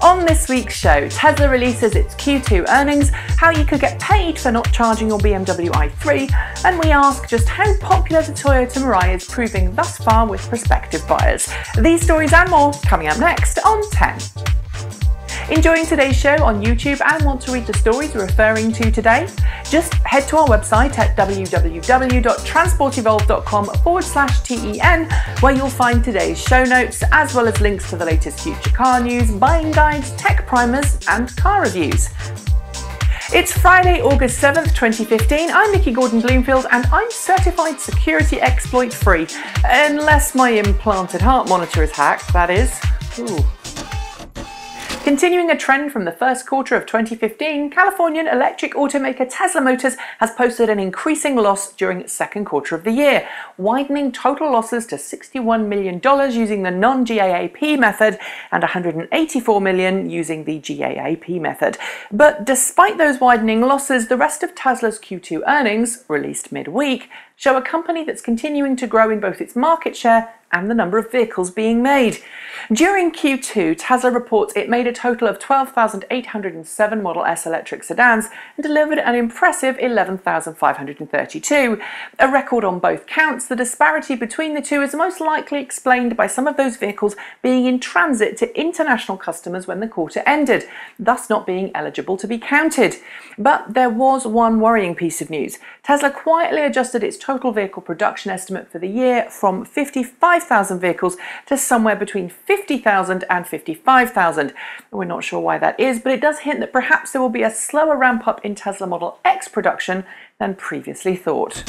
On this week's show, Tesla releases its Q2 earnings, how you could get paid for not charging your BMW i3, and we ask just how popular the Toyota Mirai is proving thus far with prospective buyers. These stories and more coming up next on 10. Enjoying today's show on YouTube and want to read the stories we're referring to today? Just head to our website at www.transportevolved.com/TEN, where you'll find today's show notes as well as links to the latest future car news, buying guides, tech primers and car reviews. It's Friday, August 7th, 2015. I'm Nikki Gordon-Bloomfield and I'm certified security exploit free, unless my implanted heart monitor is hacked, that is. Ooh. Continuing a trend from the first quarter of 2015, Californian electric automaker Tesla Motors has posted an increasing loss during its second quarter of the year, widening total losses to $61 million using the non-GAAP method and $184 million using the GAAP method. But despite those widening losses, the rest of Tesla's Q2 earnings, released midweek, show a company that's continuing to grow in both its market share and the number of vehicles being made. During Q2, Tesla reports it made a total of 12,807 Model S electric sedans and delivered an impressive 11,532. A record on both counts. The disparity between the two is most likely explained by some of those vehicles being in transit to international customers when the quarter ended, thus not being eligible to be counted. But there was one worrying piece of news. Tesla quietly adjusted its total vehicle production estimate for the year from 55,000 vehicles to somewhere between 50,000 and 55,000. We're not sure why that is, but it does hint that perhaps there will be a slower ramp up in Tesla Model X production than previously thought.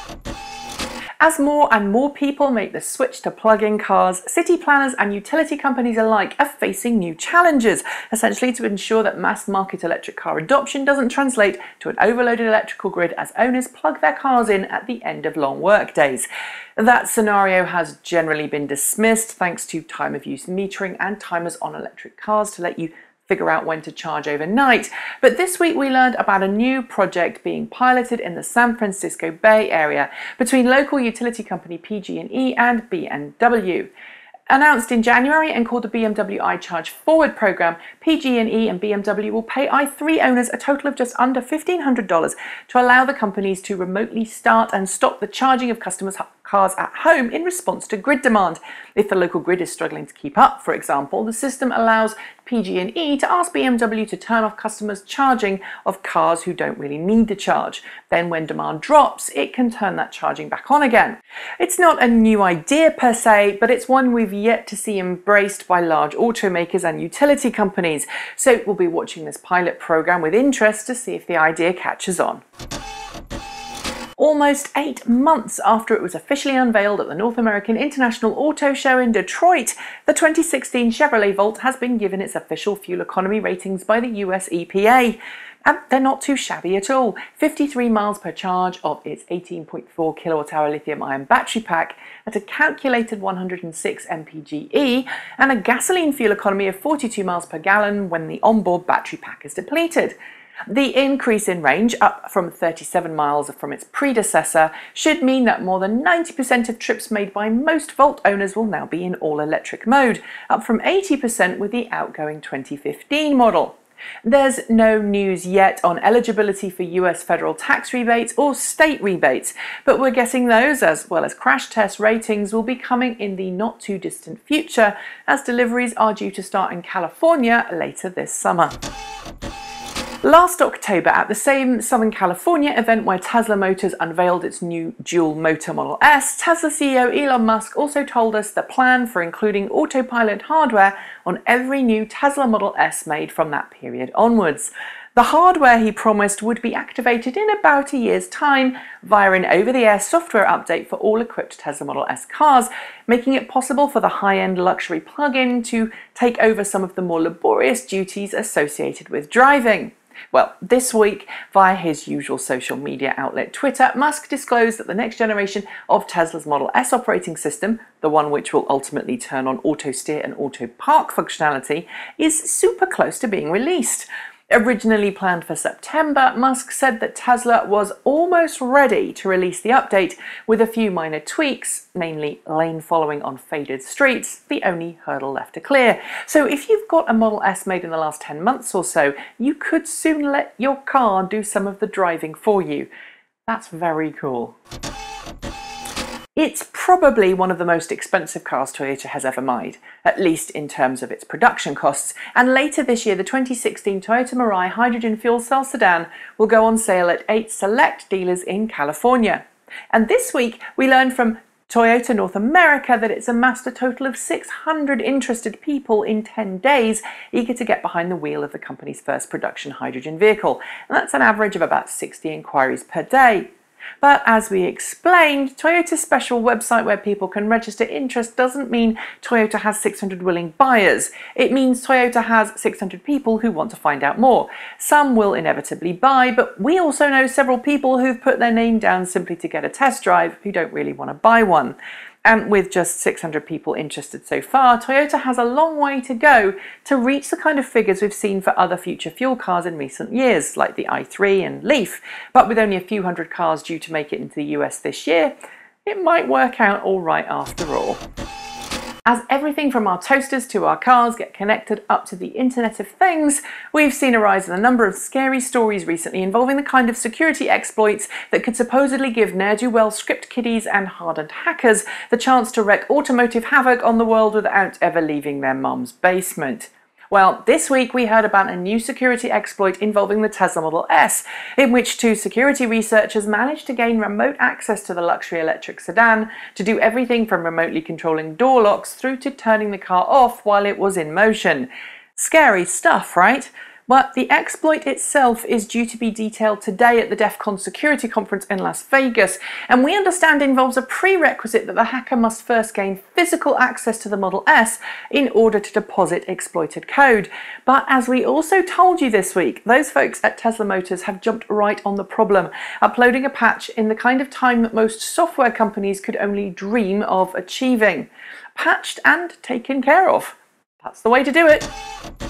As more and more people make the switch to plug-in cars, city planners and utility companies alike are facing new challenges, essentially to ensure that mass-market electric car adoption doesn't translate to an overloaded electrical grid as owners plug their cars in at the end of long work days. That scenario has generally been dismissed thanks to time-of-use metering and timers on electric cars to let you figure out when to charge overnight. But this week we learned about a new project being piloted in the San Francisco Bay Area between local utility company PG&E and BMW. Announced in January and called the BMW iCharge Forward program, PG&E and BMW will pay i3 owners a total of just under $1,500 to allow the companies to remotely start and stop the charging of customers' cars at home in response to grid demand. If the local grid is struggling to keep up, for example, the system allows PG&E to ask BMW to turn off customers' charging of cars who don't really need the charge. Then when demand drops, it can turn that charging back on again. It's not a new idea per se, but it's one we've yet to see embraced by large automakers and utility companies. So we'll be watching this pilot program with interest to see if the idea catches on. Almost 8 months after it was officially unveiled at the North American International Auto Show in Detroit, the 2016 Chevrolet Volt has been given its official fuel economy ratings by the US EPA. And they're not too shabby at all. 53 miles per charge of its 18.4 kilowatt-hour lithium-ion battery pack at a calculated 106 mpge and a gasoline fuel economy of 42 miles per gallon when the onboard battery pack is depleted. The increase in range, up from 37 miles from its predecessor, should mean that more than 90% of trips made by most Volt owners will now be in all-electric mode, up from 80% with the outgoing 2015 model. There's no news yet on eligibility for US federal tax rebates or state rebates, but we're guessing those, as well as crash test ratings, will be coming in the not-too-distant future, as deliveries are due to start in California later this summer. Last October, at the same Southern California event where Tesla Motors unveiled its new dual-motor Model S, Tesla CEO Elon Musk also told us the plan for including autopilot hardware on every new Tesla Model S made from that period onwards. The hardware, he promised, would be activated in about a year's time via an over-the-air software update for all equipped Tesla Model S cars, making it possible for the high-end luxury plug-in to take over some of the more laborious duties associated with driving. Well, this week, via his usual social media outlet Twitter, Musk disclosed that the next generation of Tesla's Model S operating system, the one which will ultimately turn on auto steer and auto park functionality, is super close to being released. Originally planned for September, Musk said that Tesla was almost ready to release the update, with a few minor tweaks, namely lane following on faded streets, the only hurdle left to clear. So if you've got a Model S made in the last 10 months or so, you could soon let your car do some of the driving for you. That's very cool. It's probably one of the most expensive cars Toyota has ever made, at least in terms of its production costs, and later this year the 2016 Toyota Mirai hydrogen fuel cell sedan will go on sale at 8 select dealers in California. And this week we learned from Toyota North America that it's amassed a total of 600 interested people in 10 days, eager to get behind the wheel of the company's first production hydrogen vehicle, and that's an average of about 60 inquiries per day. But as we explained, Toyota's special website where people can register interest doesn't mean Toyota has 600 willing buyers. It means Toyota has 600 people who want to find out more. Some will inevitably buy, but we also know several people who've put their name down simply to get a test drive who don't really want to buy one. And with just 600 people interested so far, Toyota has a long way to go to reach the kind of figures we've seen for other future fuel cars in recent years, like the i3 and Leaf. But with only a few hundred cars due to make it into the US this year, it might work out all right after all. As everything from our toasters to our cars get connected up to the Internet of Things, we've seen a rise in the number of scary stories recently involving the kind of security exploits that could supposedly give ne'er-do-well script kiddies and hardened hackers the chance to wreak automotive havoc on the world without ever leaving their mum's basement. Well, this week we heard about a new security exploit involving the Tesla Model S, in which two security researchers managed to gain remote access to the luxury electric sedan to do everything from remotely controlling door locks through to turning the car off while it was in motion. Scary stuff, right? But the exploit itself is due to be detailed today at the DEF CON security conference in Las Vegas, and we understand involves a prerequisite that the hacker must first gain physical access to the Model S in order to deposit exploited code. But as we also told you this week, those folks at Tesla Motors have jumped right on the problem, uploading a patch in the kind of time that most software companies could only dream of achieving. Patched and taken care of. That's the way to do it.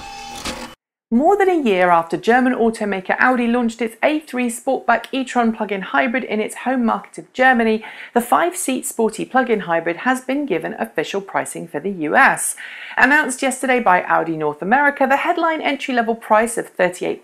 More than a year after German automaker Audi launched its A3 Sportback e-tron plug-in hybrid in its home market of Germany, the 5-seat sporty plug-in hybrid has been given official pricing for the US. Announced yesterday by Audi North America, the headline entry-level price of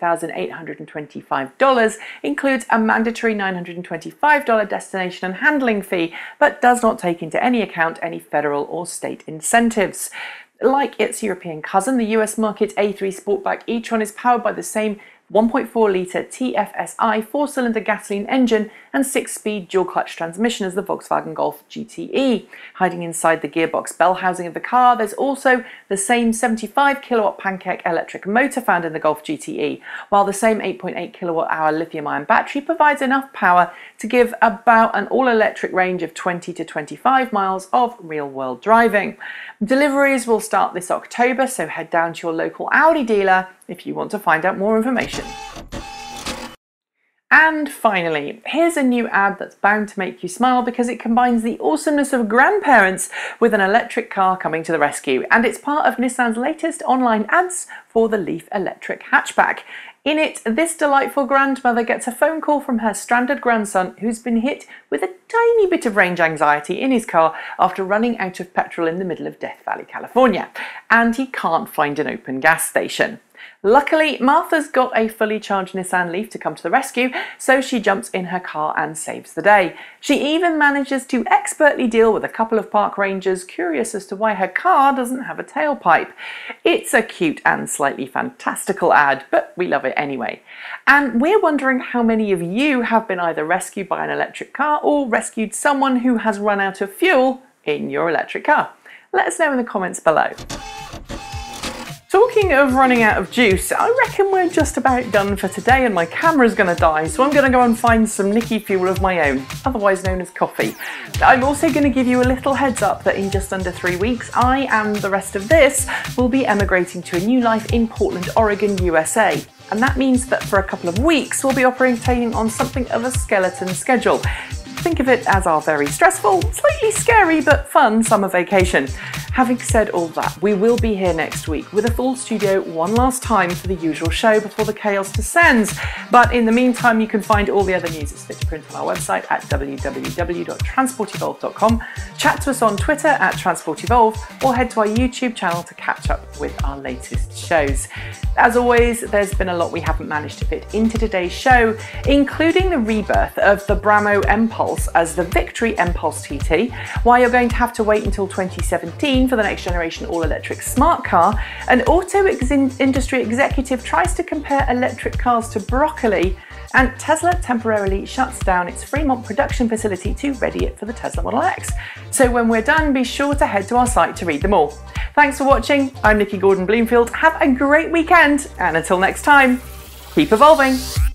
$38,825 includes a mandatory $925 destination and handling fee, but does not take into any account any federal or state incentives. Like its European cousin, the US market A3 Sportback e-tron is powered by the same 1.4-litre TFSI 4-cylinder gasoline engine and 6-speed dual-clutch transmission as the Volkswagen Golf GTE. Hiding inside the gearbox bell housing of the car, there's also the same 75-kilowatt Pancake electric motor found in the Golf GTE, while the same 8.8 kilowatt-hour lithium-ion battery provides enough power to give about an all-electric range of 20 to 25 miles of real-world driving. Deliveries will start this October, so head down to your local Audi dealer if you want to find out more information. And finally, here's a new ad that's bound to make you smile because it combines the awesomeness of grandparents with an electric car coming to the rescue, and it's part of Nissan's latest online ads for the Leaf electric hatchback. In it, this delightful grandmother gets a phone call from her stranded grandson who's been hit with a tiny bit of range anxiety in his car after running out of petrol in the middle of Death Valley, California, and he can't find an open gas station. Luckily, Martha's got a fully charged Nissan Leaf to come to the rescue, so she jumps in her car and saves the day. She even manages to expertly deal with a couple of park rangers curious as to why her car doesn't have a tailpipe. It's a cute and slightly fantastical ad, but we love it anyway. And we're wondering how many of you have been either rescued by an electric car or rescued someone who has run out of fuel in your electric car. Let us know in the comments below. Talking of running out of juice, I reckon we're just about done for today and my camera's going to die, so I'm going to go and find some Nikki fuel of my own, otherwise known as coffee. I'm also going to give you a little heads up that in just under 3 weeks, I and the rest of this will be emigrating to a new life in Portland, Oregon, USA. And that means that for a couple of weeks, we'll be operating on something of a skeleton schedule. Think of it as our very stressful, slightly scary but fun summer vacation. Having said all that, we will be here next week with a full studio one last time for the usual show before the chaos descends. But in the meantime, you can find all the other news that's fit to print on our website at www.transportevolve.com, chat to us on Twitter at transportevolve, or head to our YouTube channel to catch up with our latest shows. As always, there's been a lot we haven't managed to fit into today's show, including the rebirth of the Bramo M-Pulse as the Victory M-Pulse TT, why you're going to have to wait until 2017 for the next generation all-electric smart car, an auto industry executive tries to compare electric cars to broccoli, and Tesla temporarily shuts down its Fremont production facility to ready it for the Tesla Model X. So when we're done, be sure to head to our site to read them all. Thanks for watching. I'm Nikki Gordon Bloomfield. Have a great weekend, and until next time, keep evolving.